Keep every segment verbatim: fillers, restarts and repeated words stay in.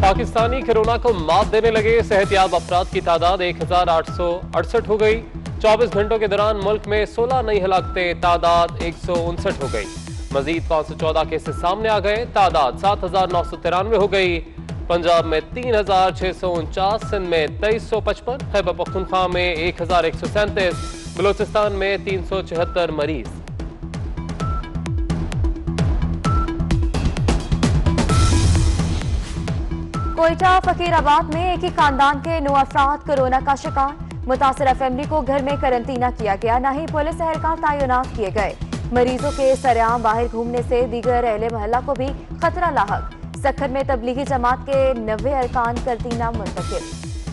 Pakistani corona को मात देने लगे। सेहतयाब अफराद की तादाद एक हजार आठ सौ अड़सठ हो गई। चौबीस घंटों के दौरान मुल्क में सोलह नई हलाकतें, तादाद एक सौ उनसठ हो गई। मजीद पांच सौ चौदह केसेस सामने आ गए, तादाद सात हजार नौ सौ तिरानवे हो गई। पंजाब में तीन हजार छह सौ उनचास, सिंध में तेईस सौ पचपन, खैबर पख्तूनख्वा में एक हजार एक सौ सैंतीस, बलोचिस्तान में तीन सौ चौहत्तर मरीज। कोयटा फकीराबाद में एक ही खानदान के नौ अफराद कोरोना का शिकार। मुतासरा फैमिली को घर में करंतना किया गया, न ही पुलिस एहलकार तैनात किए गए। मरीजों के सरेआम बाहर घूमने से दीगर अहले मोहल्ला को भी खतरा लाहक। सखर में तबलीगी जमात के नब्बे अरकान करंतना मुंतकिल।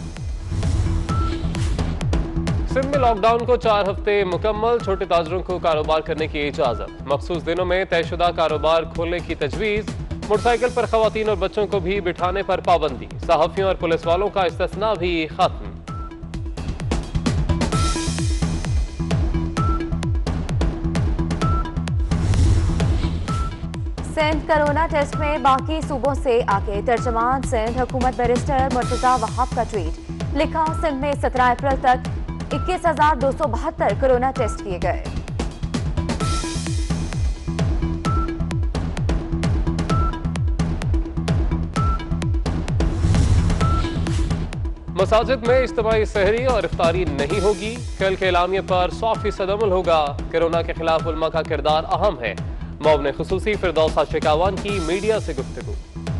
सिंध में लॉकडाउन को चार हफ्ते मुकम्मल, छोटे ताजरों को कारोबार करने की इजाजत। मखसूस दिनों में तयशुदा कारोबार खोलने की तजवीज। मोटरसाइकिल पर खवातीन और बच्चों को भी बिठाने पर पाबंदी। सहाफियों और पुलिस वालों का इस्तिस्ना भी खत्म। सिंध कोरोना टेस्ट में बाकी सूबों से आगे। तर्जमान सिंध हुकूमत बैरिस्टर मुर्तजा वहाब का ट्वीट लिखा, सिंध में सत्रह अप्रैल तक इक्कीस हजार दो सौ बहत्तर कोरोना टेस्ट किए गए। मसाजिद में इज्तिमाई सहरी और इफ्तारी नहीं होगी। कल के एलामिये पर सौ फीसद अमल होगा। कोरोना के खिलाफ उलमा का किरदार अहम है। मौब ने खुसूसी फिरदौसा शिकावान की मीडिया से गुफ्तगू।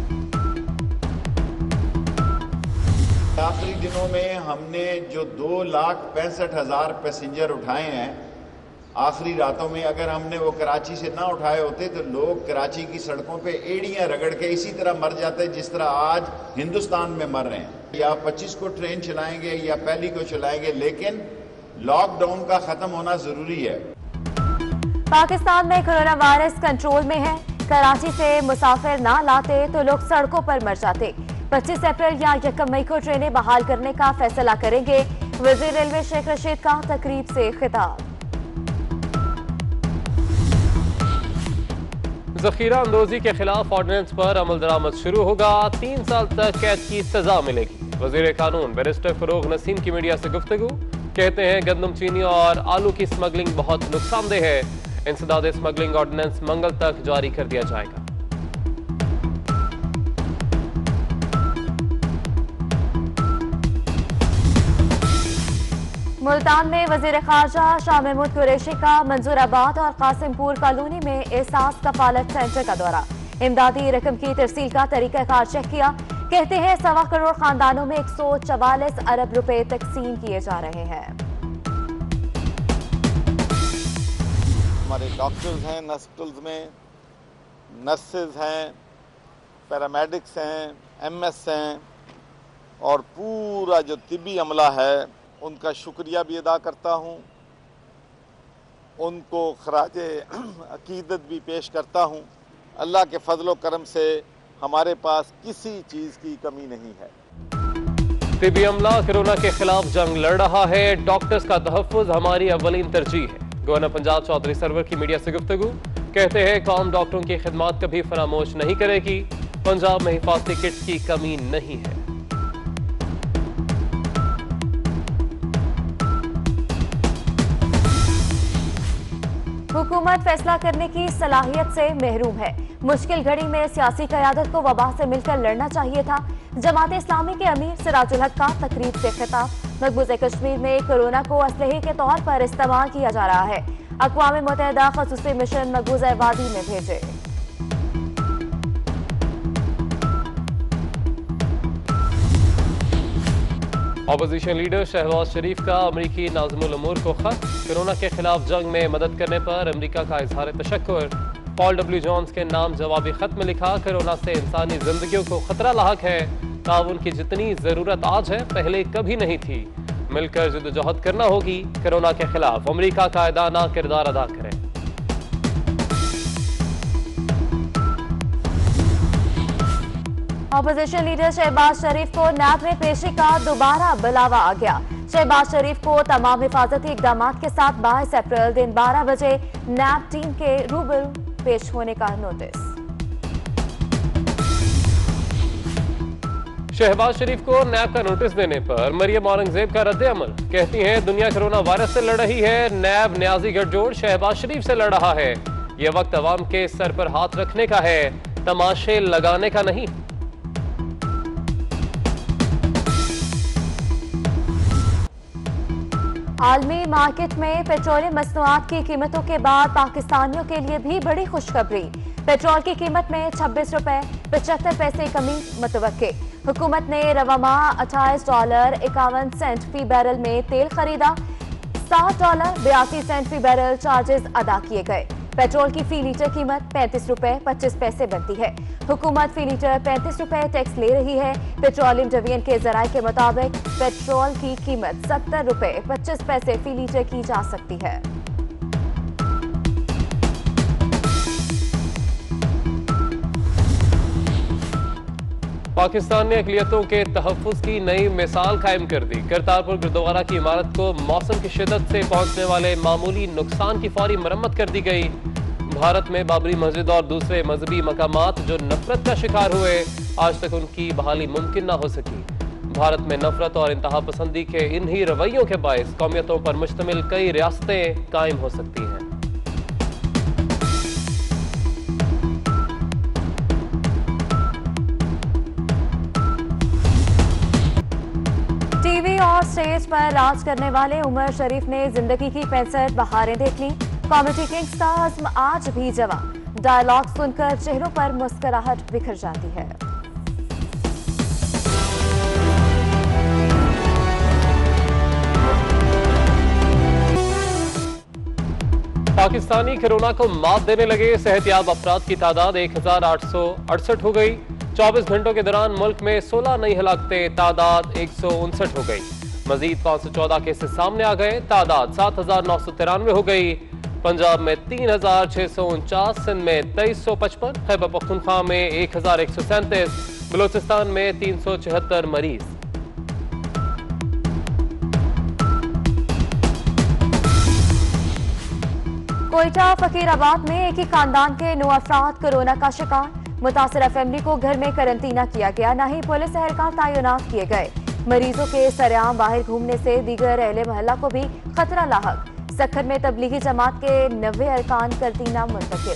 आखिरी दिनों में हमने जो दो लाख पैंसठ हजार पैसेंजर उठाए हैं, आखिरी रातों में अगर हमने वो कराची से ना उठाए होते तो लोग कराची की सड़कों पे एड़ियां रगड़ के इसी तरह मर जाते जिस तरह आज हिंदुस्तान में मर रहे हैं। या पच्चीस को ट्रेन चलाएंगे या पहली को चलाएंगे, लेकिन लॉकडाउन का खत्म होना जरूरी है। पाकिस्तान में कोरोना वायरस कंट्रोल में है। कराची से मुसाफिर ना लाते तो लोग सड़कों पर मर जाते। पच्चीस अप्रैल या यकम मई को ट्रेनें बहाल करने का फैसला करेंगे। वजीर रेलवे शेख रशीद का तकरीब से खिताब। जखीरा अंदोजी के खिलाफ ऑर्डिनेंस पर अमल दरामद शुरू होगा। तीन साल तक कैद की सजा मिलेगी। वजीर कानून बैरिस्टर फरोग नसीम की मीडिया से गुफ्तगू। कहते हैं गंदम, चीनी और आलू की स्मगलिंग बहुत नुकसानदेह है। इंसदाद स्मगलिंग ऑर्डिनेंस मंगल तक जारी कर दिया जाएगा। मुल्तान में वजीर खारजा शाह महमूद कुरैशी का मंजूराबाद और कासिमपुर कॉलोनी में एहसास कफालत सेंटर का दौरा। इमदादी रकम की तरसील का तरीकाकार चेक किया। कहते हैं सवा करोड़ खानदानों में एक सौ चवालीस अरब रुपए तकसीम किए जा रहे हैं। हमारे डॉक्टर्स हैं, हॉस्पिटल्स में नर्सेज हैं, पैरामेडिक्स हैं, एमएस हैं और पूरा जो तिब्बी अमला है उनका शुक्रिया भी अदा करता हूँ। उनको खराजे अकीदत भी पेश करता हूँ। अल्लाह के फजलो करम से हमारे पास किसी चीज़ की कमी नहीं है। तिब्बी अमला कोरोना के खिलाफ जंग लड़ रहा है। डॉक्टर्स का तहफ़्फ़ुज़ हमारी अव्वलीन तरजीह है। गवर्नर पंजाब चौधरी सरवर की मीडिया से गुफ्तगू। कहते हैं कौम डॉक्टरों की खिदमत कभी फरामोश नहीं करेगी। पंजाब में हिफाजती किट्स की कमी नहीं है। हुकूमत फैसला करने की सलाहियत से महरूम है। मुश्किल घड़ी में सियासी क़यादत को वबा से मिलकर लड़ना चाहिए था। जमात इस्लामी के अमीर सिराजुल हक का तकरीब से खिताब। मकबूज़े कश्मीर में कोरोना को असलहे के तौर पर इस्तेमाल किया जा रहा है। अक़वाम मुत्तहिदा ख़ुसूसी मिशन मकबूज़े वादी में भेजे। अपोजिशन लीडर शहबाज शरीफ का अमरीकी नाज़िमुल उमूर को खत। कोरोना के खिलाफ जंग में मदद करने पर अमरीका का इजहार तशक्कुर। पॉल डब्ल्यू जॉन्स के नाम जवाबी खत में लिखा, कोरोना से इंसानी जिंदगियों को खतरा लाहक है। ताउन की जितनी जरूरत आज है पहले कभी नहीं थी। मिलकर जद्दोजहद करना होगी। कोरोना के खिलाफ अमरीका कायदाना किरदार अदा करें। अपोजिशन लीडर शहबाज शरीफ को नैब में पेशी का दोबारा बुलावा आ गया। शहबाज शरीफ को तमाम हिफाजती इकदाम के साथ बाईस अप्रैल दिन बारह बजे नैब टीम के रूबरू पेश होने का नोटिस। शहबाज शरीफ को नैब का नोटिस देने पर मरियम औरंगजेब का रद्द अमल। कहती हैं दुनिया कोरोना वायरस से लड़ रही है, नैब न्याजी गठजोड़ शहबाज शरीफ से लड़ रहा है। यह वक्त अवाम के सर पर हाथ रखने का है, तमाशे लगाने का नहीं। आलमी मार्केट में पेट्रोलियम मसनूआत की कीमतों के बाद पाकिस्तानियों के लिए भी बड़ी खुशखबरी। पेट्रोल की कीमत में छब्बीस रुपए पचहत्तर पैसे कमी मुतवक्के। हुकूमत ने रवा माह अट्ठाईस डॉलर इक्यावन सेंट फी बैरल में तेल खरीदा। सात डॉलर बयासी सेंट फी बैरल चार्जेस अदा किए गए। पेट्रोल की फी लीटर कीमत पैंतीस रुपए पच्चीस पैसे बनती है। हुकूमत फी लीटर पैंतीस रुपए टैक्स ले रही है। पेट्रोलियम डिवीजन के जराये के मुताबिक पेट्रोल की कीमत सत्तर रुपए पच्चीस पैसे फी लीटर की जा सकती है। पाकिस्तान ने अक़लियतों के तहफ़्फ़ुज़ की नई मिसाल कायम कर दी। करतारपुर गुरुद्वारा की इमारत को मौसम की शिद्दत से पहुंचने वाले मामूली नुकसान की फौरी मरम्मत कर दी गई। भारत में बाबरी मस्जिद और दूसरे मजहबी मकामात जो नफरत का शिकार हुए, आज तक उनकी बहाली मुमकिन न हो सकी। भारत में नफरत और इंतहा पसंदी के इन्हीं रवैयों के बायस कौमियतों पर मुश्तमिल कई रियासतें कायम हो सकती हैं। टीवी और स्टेज पर राज करने वाले उमर शरीफ ने जिंदगी की पैंसठ बहारें देख ली। कॉमेडी किंग्स का अज़्म आज भी जवां। डायलॉग सुनकर चेहरों पर मुस्कुराहट बिखर जाती है। पाकिस्तानी कोरोना को मात देने लगे सेहतयाब अफराद की तादाद एक हजार आठ सौ अड़सठ हो गई। चौबीस घंटों के दौरान मुल्क में सोलह नई हलाकतें, तादाद एक सौ उनसठ हो गई। मजीद पाँच सौ चौदह केसेस सामने आ गए, तादाद सात हजार नौ सौ तिरानवे हो गई। पंजाब में तीन हजार छह सौ उनचास, सिंध में तेईस सौ पचपन, खैबर पख्तूनख्वा में एक हजार एक सौ सैंतीस, बलोचिस्तान में तीन सौ चौहत्तर मरीज। कोयटा फकीराबाद में एक ही खानदान के नौ अफराद कोरोना का शिकार। मुतासरा फैमिली को घर में करंतना किया गया, न ही पुलिस एहलकार तैनात किए गए। मरीजों के सरेआम बाहर घूमने से दीगर अहले मोहल्ला को भी खतरा लाहक। सखर में तबलीगी जमात के नब्बे अरकान करंतना मुंतकिल।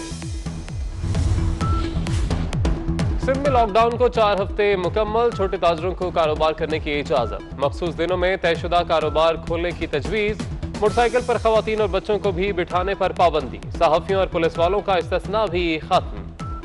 सिंध में लॉकडाउन को चार हफ्ते मुकम्मल, छोटे ताजरों को कारोबार करने की इजाजत। मखसूस दिनों में तयशुदा कारोबार खोलने की तजवीज। मोटरसाइकिल पर खवातीन और बच्चों को भी बिठाने पर पाबंदी। सहाफियों और पुलिस वालों का इस्तिस्ना भी खत्म।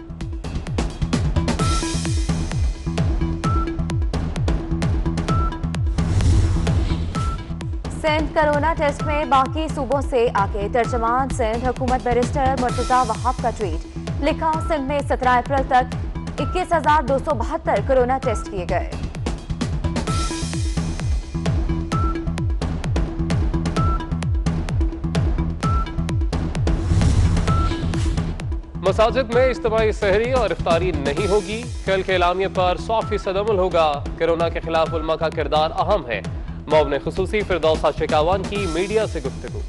सिंध कोरोना टेस्ट में बाकी सूबों से आगे। तर्जमान सिंध हुकूमत बैरिस्टर मुर्तजा वहाब का ट्वीट लिखा, सिंध में सत्रह अप्रैल तक इक्कीस हजार दो सौ बहत्तर कोरोना टेस्ट किए गए। मसाजिद में इज्तिमाई सहरी और इफ्तारी नहीं होगी। कल के एलामिया पर सौ फीसद अमल होगा। कोरोना के खिलाफ उलमा का किरदार अहम है। मौब खुसूसी फिरदौस शिकावान की मीडिया से गुफ्तगू।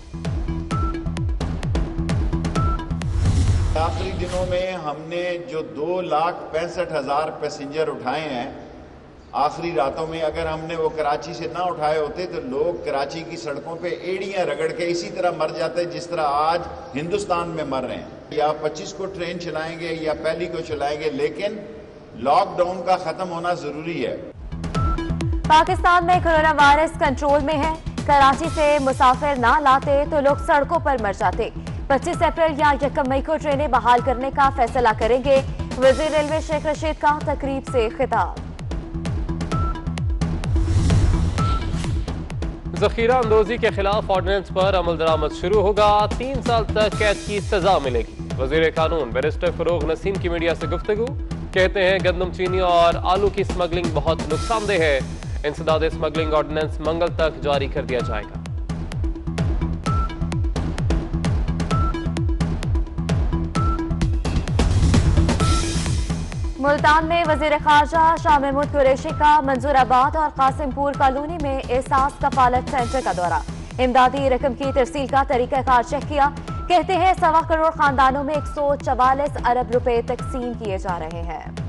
आखिरी दिनों में हमने जो दो लाख पैंसठ हजार पैसेंजर उठाए हैं, आखिरी रातों में अगर हमने वो कराची से ना उठाए होते तो लोग कराची की सड़कों पे एड़ियां रगड़ के इसी तरह मर जाते जिस तरह आज हिंदुस्तान में मर रहे हैं। या पच्चीस को ट्रेन चलाएंगे या पहली को चलाएंगे, लेकिन लॉकडाउन का खत्म होना जरूरी है। पाकिस्तान में कोरोना वायरस कंट्रोल में है। कराची से मुसाफिर ना लाते तो लोग सड़कों पर मर जाते। पच्चीस अप्रैल या यकम मई को ट्रेनें बहाल करने का फैसला करेंगे। वजीर रेलवे शेख रशीद का तकरीब से खिताब। जखीरा अंदोजी के खिलाफ ऑर्डिनेंस पर अमल दरामद शुरू होगा। तीन साल तक कैद की सजा मिलेगी। वजीर कानून बैरिस्टर फरोग नसीम की मीडिया से गुफ्तगू। कहते हैं गंदम, चीनी और आलू की स्मगलिंग बहुत नुकसानदेह है। इंसदाद स्मगलिंग ऑर्डिनेंस मंगल तक जारी कर दिया जाएगा। मुल्तान में वजीर खारजा शाह महमूद कुरैशी का मंजूराबाद और कासिमपुर कॉलोनी में एहसास कफालत सेंटर का दौरा। इमदादी रकम की तरसील का तरीकाकार चेक किया। कहते हैं सवा करोड़ खानदानों में एक सौ चवालीस अरब रुपए तकसीम किए जा रहे हैं।